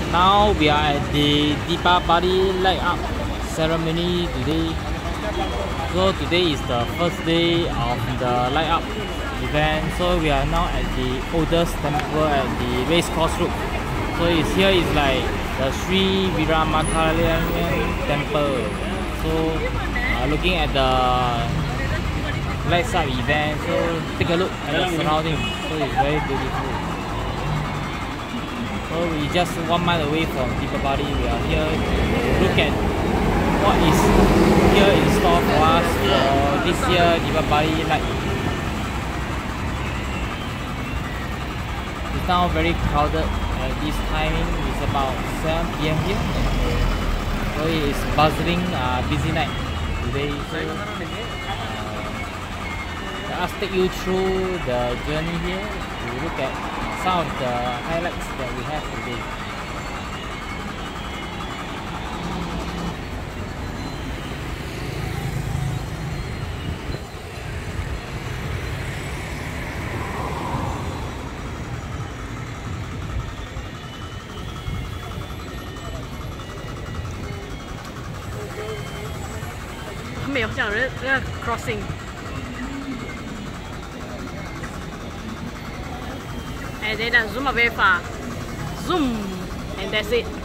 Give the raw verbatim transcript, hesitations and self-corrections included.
Now we are at the Deepavali light up ceremony today. So today is the first day of the light up event. So we are now at the oldest temple at the race course road. So it's here is like the Sri Veeramakaliamman temple. So uh, looking at the lights up event, so take a look at the surrounding. So it's very beautiful. So we just one mile away from Deepavali. We are here to look at what is here in store for us for this year Deepavali light. It's now very crowded at this timing. It's about seven P M here. So it is bustling, uh, busy night today. So uh, let us take you through the journey here to look at some of the highlights that we have today. crossing. And then I zoom away far. Zoom, and that's it.